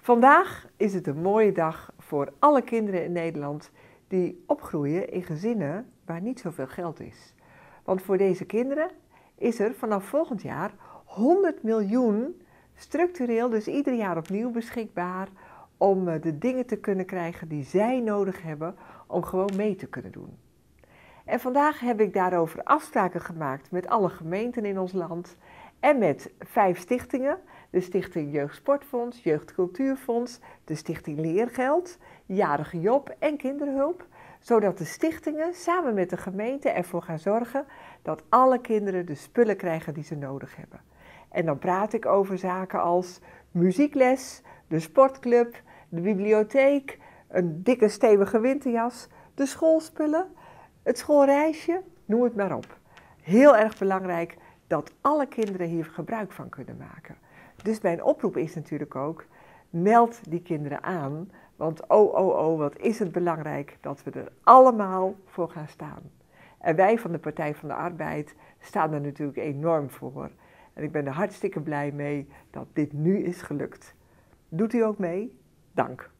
Vandaag is het een mooie dag voor alle kinderen in Nederland die opgroeien in gezinnen waar niet zoveel geld is. Want voor deze kinderen is er vanaf volgend jaar 100 miljoen structureel, dus ieder jaar opnieuw beschikbaar om de dingen te kunnen krijgen die zij nodig hebben om gewoon mee te kunnen doen. En vandaag heb ik daarover afspraken gemaakt met alle gemeenten in ons land en met 5 stichtingen. De Stichting Jeugdsportfonds, Jeugdcultuurfonds, de Stichting Leergeld, Jarige Job en Kinderhulp. Zodat de stichtingen samen met de gemeente ervoor gaan zorgen dat alle kinderen de spullen krijgen die ze nodig hebben. En dan praat ik over zaken als muziekles, de sportclub, de bibliotheek, een dikke stevige winterjas, de schoolspullen, het schoolreisje, noem het maar op. Heel erg belangrijk dat alle kinderen hier gebruik van kunnen maken. Dus mijn oproep is natuurlijk ook, meld die kinderen aan, want wat is het belangrijk dat we er allemaal voor gaan staan. En wij van de Partij van de Arbeid staan er natuurlijk enorm voor. En ik ben er hartstikke blij mee dat dit nu is gelukt. Doet u ook mee? Dank.